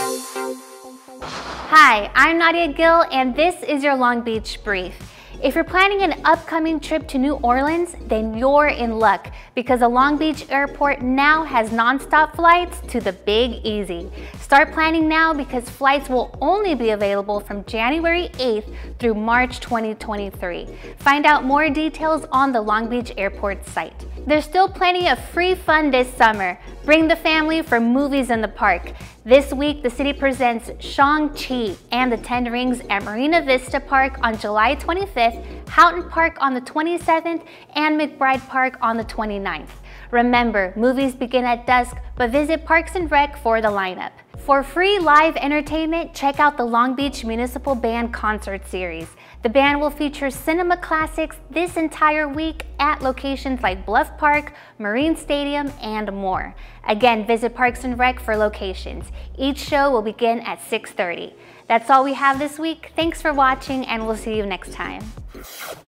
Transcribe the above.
Hi, I'm Nadia Gill, and this is your Long Beach Brief. If you're planning an upcoming trip to New Orleans, then you're in luck because the Long Beach Airport now has nonstop flights to the Big Easy. Start planning now because flights will only be available from January 8th through March 2023. Find out more details on the Long Beach Airport site. There's still plenty of free fun this summer. Bring the family for movies in the park. This week, the city presents Shang-Chi and the Ten Rings at Marina Vista Park on July 25th, Houghton Park on the 27th, and McBride Park on the 29th. Remember, movies begin at dusk, but visit Parks and Rec for the lineup. For free live entertainment, check out the Long Beach Municipal Band Concert Series. The band will feature cinema classics this entire week at locations like Bluff Park, Marine Stadium, and more. Again, visit Parks and Rec for locations. Each show will begin at 6:30. That's all we have this week. Thanks for watching, and we'll see you next time.